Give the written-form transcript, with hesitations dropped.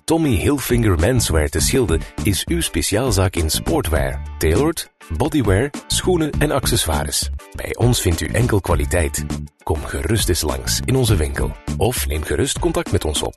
Tommy Hilfiger Menswear te Schilde is uw speciaalzaak in sportwear, tailored, bodywear, schoenen en accessoires. Bij ons vindt u enkel kwaliteit. Kom gerust eens langs in onze winkel of neem gerust contact met ons op.